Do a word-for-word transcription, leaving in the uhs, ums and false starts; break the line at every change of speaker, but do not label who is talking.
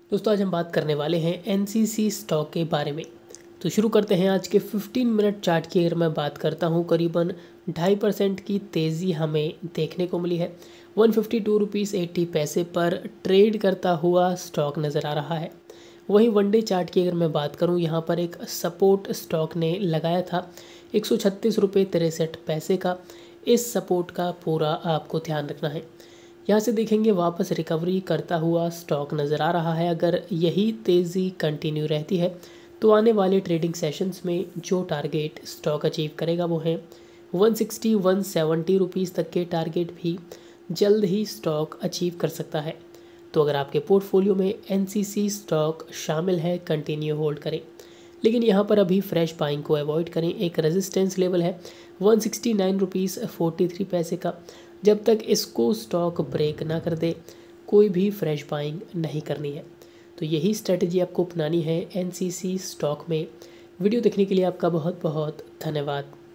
दोस्तों आज हम बात करने वाले हैं एनसीसी स्टॉक के बारे में। तो शुरू करते हैं आज के पंद्रह मिनट चार्ट की। अगर मैं बात करता हूं, करीबन ढाई परसेंट की तेज़ी हमें देखने को मिली है। One fifty two rupees eighty पैसे पर ट्रेड करता हुआ स्टॉक नज़र आ रहा है। वहीं वनडे चार्ट की अगर मैं बात करूं, यहां पर एक सपोर्ट स्टॉक ने लगाया था एक सौ छत्तीस रुपये तिरसठ पैसे का। इस सपोर्ट का पूरा आपको ध्यान रखना है। यहाँ से देखेंगे वापस रिकवरी करता हुआ स्टॉक नज़र आ रहा है। अगर यही तेज़ी कंटिन्यू रहती है तो आने वाले ट्रेडिंग सेशंस में जो टारगेट स्टॉक अचीव करेगा वो है one sixty one seventy rupees तक के टारगेट भी जल्द ही स्टॉक अचीव कर सकता है। तो अगर आपके पोर्टफोलियो में एनसीसी स्टॉक शामिल है, कंटिन्यू होल्ड करें, लेकिन यहाँ पर अभी फ्रेश बाइंग को अवॉइड करें। एक रेजिस्टेंस लेवल है one sixty nine rupees forty three पैसे का। जब तक इसको स्टॉक ब्रेक ना कर दे, कोई भी फ्रेश बाइंग नहीं करनी है। तो यही स्ट्रेटजी आपको अपनानी है एनसीसी स्टॉक में। वीडियो देखने के लिए आपका बहुत बहुत धन्यवाद।